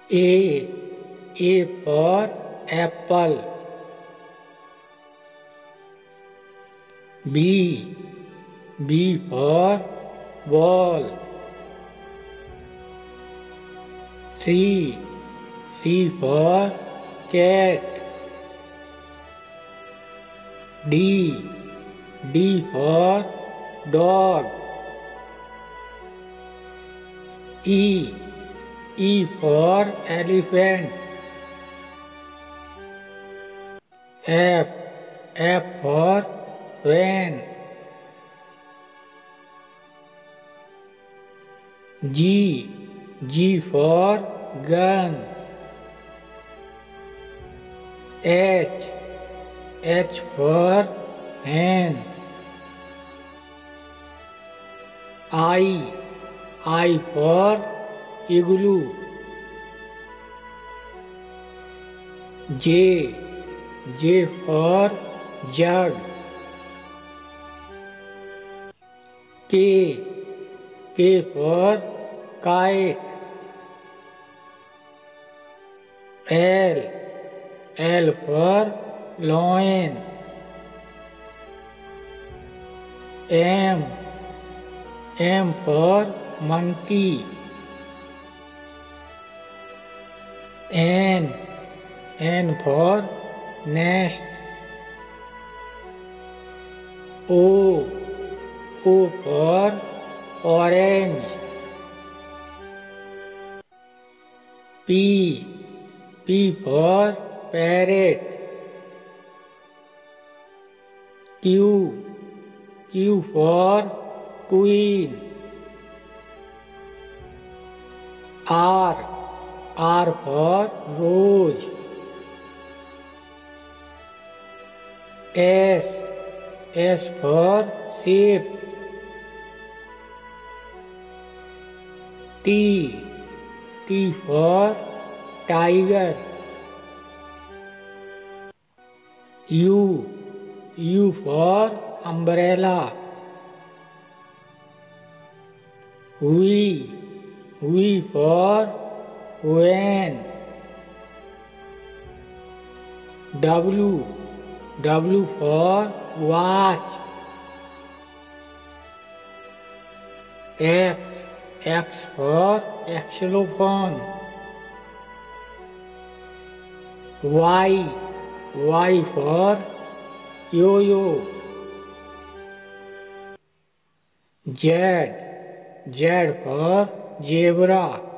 A. A for apple. B. B for ball. C. C for cat. D. D for dog. E. E for elephant. F. F for fan. G. G for gun. H. H for hen. I for igloo. J. J for jug. K. K for kite. L. L for lion. M. M for monkey. N. N for nest. O. O for orange. P. P for parrot. Q. Q for queen. R. R for rose. S. S for sheep. T. T for tiger. U. U for umbrella. V. V for van. W. W for watch. X. X for xylophone. Y. Y for yo-yo. Z. Z for zebra.